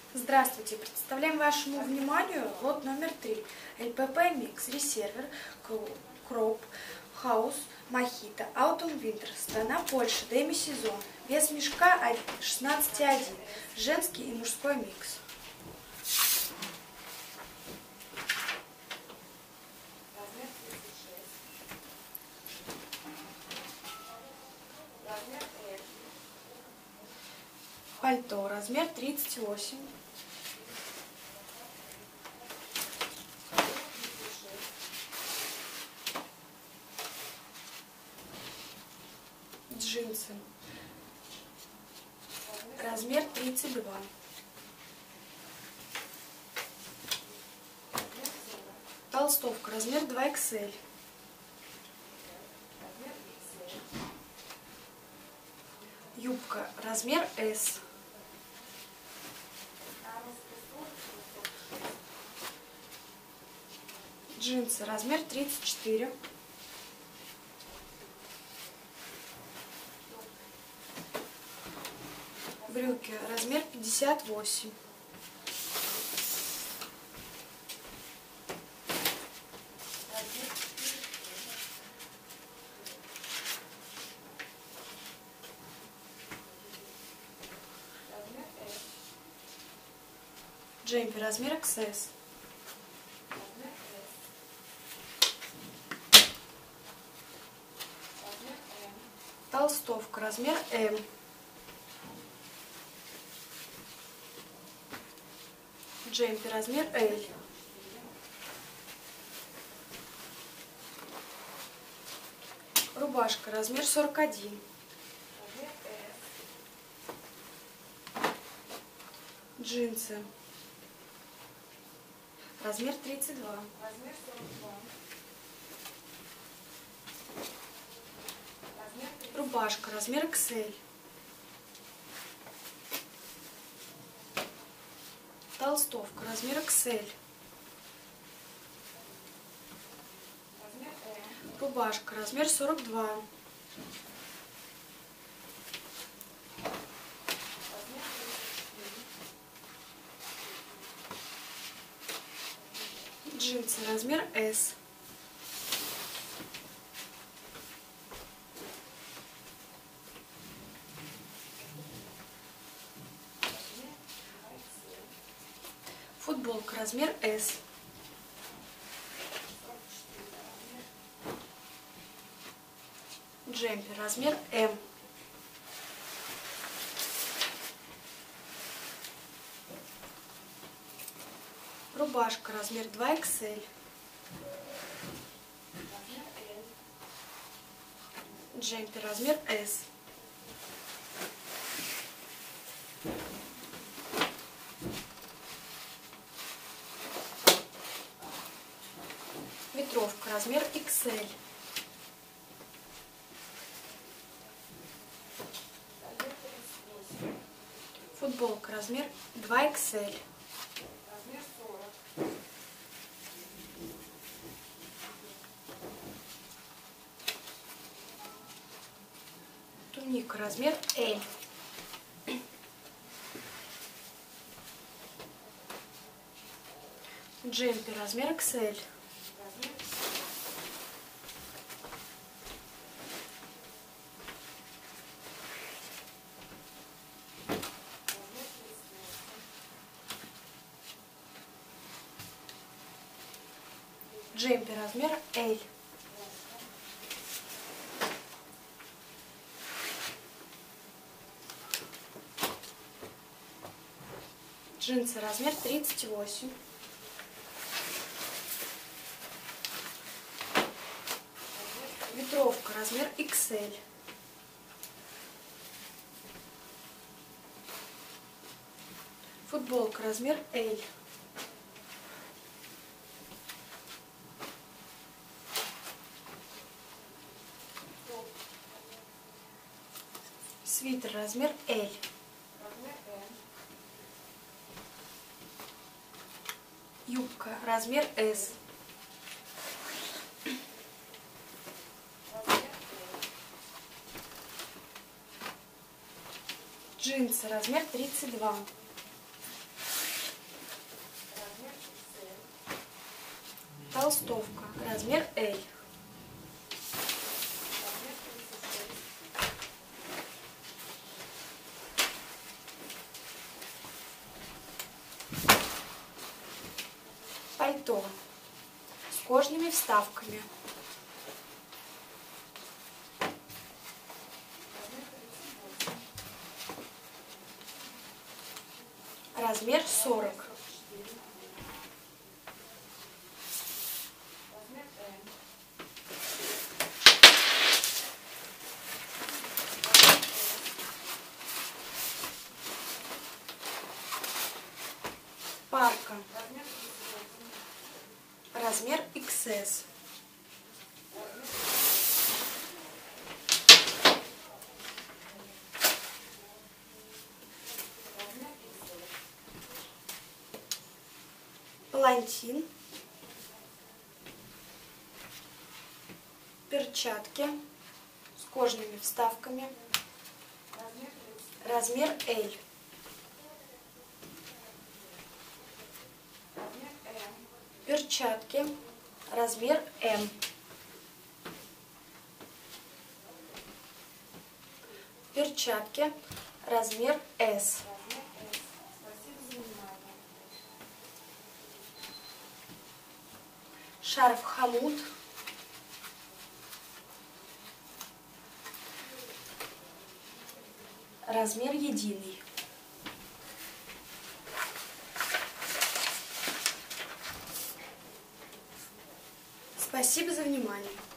Здравствуйте! Представляем вашему вниманию лот номер 3. ЛПП Микс Ресервер Кроп Хаус Мохито Autumn Winter. Страна Польша. Демисезон. Вес мешка 16,1. Женский и мужской микс. Пальто. Размер 38. Джинсы. Размер 32. Толстовка. Размер 2XL. Юбка. Размер S. Джинсы. Размер 34. Брюки. Размер 58. Джемпер. Размер XS. Толстовка. Размер M. Джемпер. Размер L. Рубашка. Размер 41. Джинсы. Размер 32. Рубашка. Размер XL. Толстовка. Размер XL. Рубашка. Размер 42. Джинсы. Размер S. Футболка. Размер S. Джемпер. Размер M. Рубашка. Размер 2XL. Джемпер. Размер S. Ветровка. Размер XL. Футболка. Размер 2XL. Туника. Размер L. Джемпер. Размер XL. Джемпер. Размер L. Джинсы. Размер 38. Ветровка. Размер XL. Футболка. Размер L. Свитер. Размер L. Юбка. Размер S. Джинсы. Размер 32. толстовка, размер L. Пальто с кожаными вставками. Размер 40. Парка. Размер XS. Палантин. Перчатки с кожаными вставками. Размер L. Перчатки. Размер M. Перчатки. Размер S. Шарф-хомут. Размер единый. Спасибо за внимание.